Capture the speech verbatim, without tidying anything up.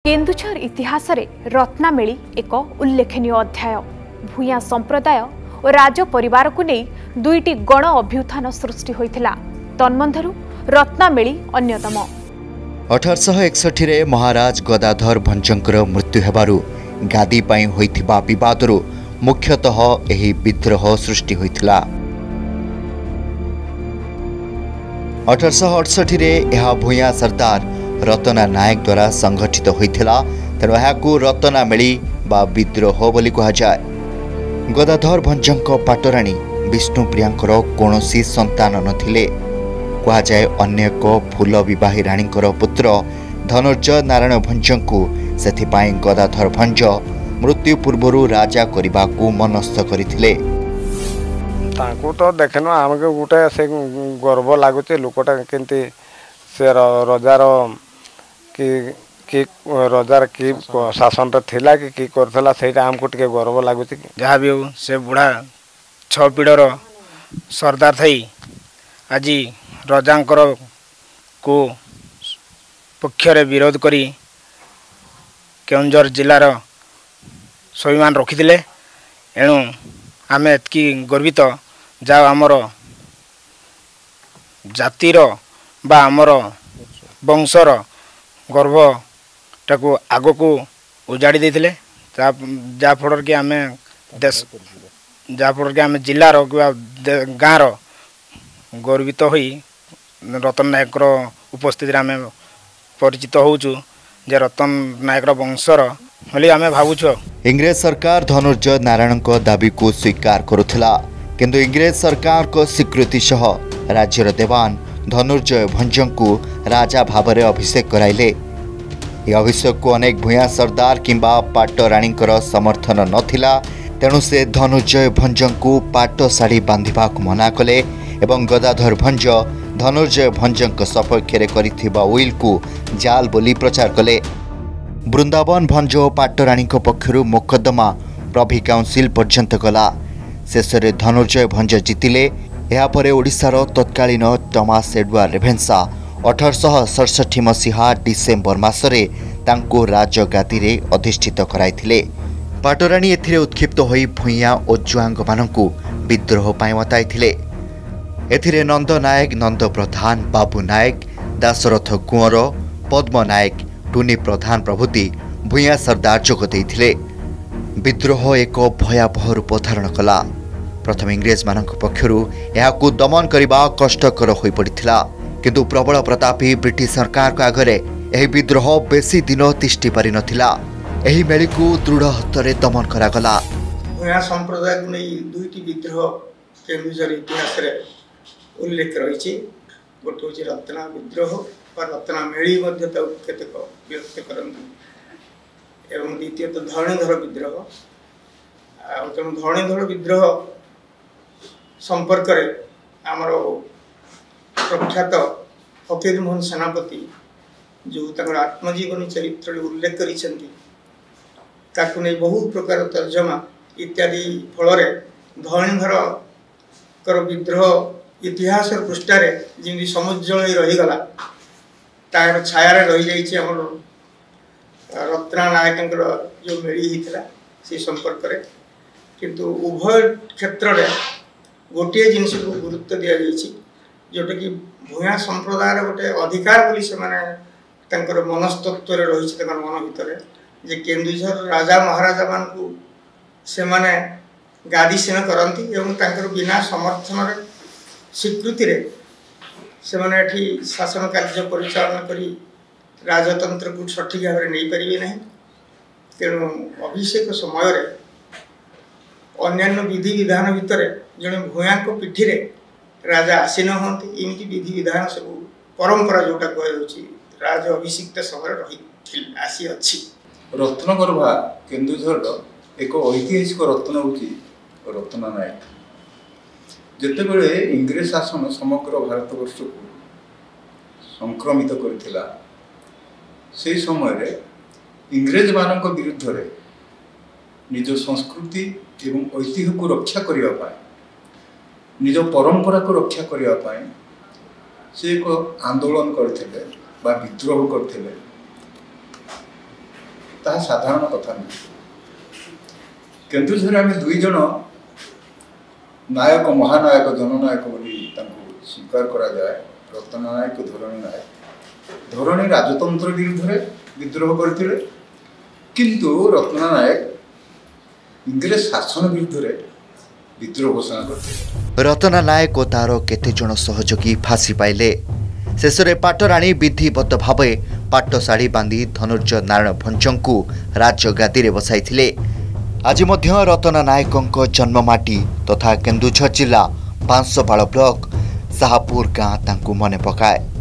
केन्दुझर इतिहास रे रत्नामेली एक उल्लेखनीय अध्याय। भूया संप्रदाय और राज परिवार को नहीं दुईटी गण अभ्युत्थान सृष्टि होइथिला। तन्मध्यरु रत्नामेली अन्यतम। अठारह एकसठ रे महाराज गदाधर भंजंकर मृत्यु हेबारु गादी पाई होइथिबा विवादरु मुख्यतः एही विद्रोह सृष्टि होइथिला। अठारह अड़सठ रे यह भूया सरदार रतना नायक द्वारा संगठित होइथिला। तेणु एहाकू रत्नामेली बा विद्रोह बोली कहा जाए। गदाधर भंजंक पाटराणी विष्णुप्रियांकर कौनसी संतान नथिले। कहा जाए अन्य एक फूल विवाही राणींकर पुत्र धनुर्जय नारायण भंजंकू सेथिपाई गदाधर भंज मृत्यु पूर्व राजा करने को मनस्थ करथिले। तांको तो देखन आमके गोटे से गर्व लगुचे लोकटा केंती से रजार कि कि रजार कि शासन थिला कि कि करथला सेटा हमको टिके गर्व लगुचे। जहाँ भी हो से बुढ़ा छ पीढ़र सरदार थई आज रजांकर को पक्षरे विरोध करी केउंझर जिलार स्वाभिमान रखिथिले। एणु आमे एतकी गर्वित जा आमर जातिर बा आमर वंशर गर्व टाको आग को उजाड़ी देथिले। जा फल कि आमे देश जा फल कि आमे जिलार गाँव गर्वित होई रतन नायकर उपस्थिति आमे परिचित होउछु जे रतन नायकर वंशर बोली आमे भावुछु। इंग्रेज सरकार धनुर्जय नारायण को दाबी को स्वीकार करुथिला, किंतु इंग्रेज सरकार को स्वीकृति सह राज्यर देवान धनुर्जय भंजंकू राजा भावरे अभिषेक कराइले। यह अभिषेक को अनेक भूया सरदार किंबा पाटराणींकर समर्थन नथिला। तेणु से धनुर्जय भंजंकू पाट शाढ़ी बांधिबा को मना कले एवं गदाधर भंज धनुर्जय भंजंक सपक्ष रे करिथिबा उइल को जाल बोली प्रचार कले। वृंदावन भंज और पाटराणी पक्षरु मोकदमा प्रभि काउंसिल पर्यंत गला। शेष में धनुर्जय भंज जीतिले। यापर ओडिशार तत्कालीन टमास एडवार्ड रेभेन्सा अठारह सड़सठ मसीहा डिसेम्बर मासरे तांको राजगादी रे अधिष्ठित कराइथिले। पाटराणी एथिरे उत्क्षिप्त होई भूया और जुआंग मानकू विद्रोह पाई मताइथिले। एथिरे नंद नायक, नंद प्रधान, बाबू नायक, दासरथ कुंवर, पद्म नायक, टुनी प्रधान प्रभृति भूया सरदार जोग देइथिले। विद्रोह एक भयावह रूप धारण कला। प्रथम इंग्रेज मानक पक्षरु याकू दमन करबा कष्टकर होई पड़िथिला, किंतु प्रबल प्रतापी ब्रिटिश सरकार को आगरे एही विद्रोह बेसी दिन तिष्टि पारि नथिला। एही मेली को दृढ़ हस्तरे दमन करागला। भूया संप्रदाय को नहीं दुईटी विद्रोह केन्दुझर इतिहास रे उल्लेख रही। गोटे हूँ रत्ना विद्रोह और रत्नामेली केतक व्यक्त करती एवं द्वितीय तो धरणीधर विद्रोह। तेणु धरणीधर विद्रोह संपर्क आमर प्रख्यात फकीर मोहन सेनापति जो तंगर आत्मजीवनी चरित्र उल्लेख कर बहुत प्रकार तर्जमा इत्यादि फल धरणीधर कर विद्रोह इतिहास पृष्ठार जमी समुज्जल रहीगला तार छाया रही जाइए आम रत्ना नायक जो मेली होता से संपर्क में। किंतु उभय क्षेत्र में गोटे जिनस को गुरुत्व दि जाइए जोटा कि भूया संप्रदाय गोटे अधिकार बोली से मनस्तत्व रही मन भितर जे केन्दुझर राजा महाराजा मान को से माने गादीसीन करती एवं बिना समर्थन स्वीकृति रे से माने एठी शासन कार्य परिचालन करी राजतंत्र को सठिक भाव में नहीं पारे ना। तेणु अभिषेक समय अन्यान्य विधि विधान भितर जड़े भूया पीठी रे राजा आसीन होती एमती विधि विधान सब परंपरा जोटा कहुच्छी राज अभिषिक्त समय रही आसी अच्छी। रत्नगर्भा केन्दुझर एक ऐतिहासिक रत्न होची रत्ना नायक। जेतेबेले इंग्रेज शासन समग्र भारतवर्ष को संक्रमित करथिला से समय इंग्रेज मानक विरुद्ध रे निज संस्कृति एवं ऐतिह्य को रक्षा करने पाए, निज परंपरा को रक्षा करने पाए से एक आंदोलन करथिले बा विद्रोह करथिले। ତାହା ସାଧାରଣ କଥା ନୁହେଁ। କେନ୍ଦୁଝରରେ ଆମେ ଦୁଇ ଜଣ ନାୟକ ମହାନାୟକ ଜନନାୟକ ବୋଲି ତାଙ୍କୁ ସ୍ୱୀକାର କରାଯାଏ, ରତ୍ନ ନାୟକ ଧରଣୀ ନାୟକ। ଧରଣୀ ରାଜତନ୍ତ୍ର ବିରୁଦ୍ଧରେ ବିଦ୍ରୋହ କରିଥିଲେ, କିନ୍ତୁ ରତ୍ନ ନାୟକ ଇଂରେଜ ଶାସନ ବିରୁଦ୍ଧରେ ବିଦ୍ରୋହ ଘୋଷଣା କରିଥିଲେ। ରତନା ନାୟକ ଓ ତାର କେତେଜଣ ସହଯୋଗୀ ଫାଶୀ ପାଇଲେ। ଶେଷରେ ପାଟରାଣୀ ବିଧିବଦ୍ଧ ଭାବେ ପାଟ ଶାଢ଼ୀ ବାନ୍ଧି ଧନୁର୍ଜ ନାରାୟଣ ଭଞ୍ଜଙ୍କୁ ରାଜଗାଦିରେ ବସାଇଥିଲେ। ଆଜି ମଧ୍ୟ ରତନା ନାୟକଙ୍କ ଜନ୍ମମାଟି ତଥା କେନ୍ଦୁଝର ଜିଲ୍ଲା ବାଂଶପାଳ ବ୍ଲକ ଶାହପୁର ଗାଁ ତାଙ୍କୁ ମନେ ପକାଏ।